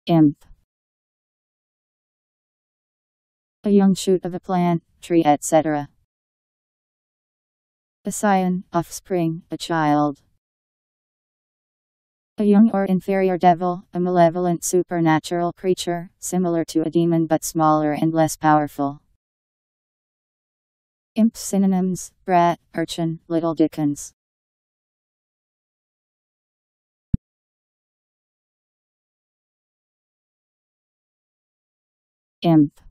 Imp. A young shoot of a plant, tree, etc. A scion, offspring, a child. A young or inferior devil, a malevolent supernatural creature, similar to a demon but smaller and less powerful. Imp synonyms: brat, urchin, little Dickens. Imp.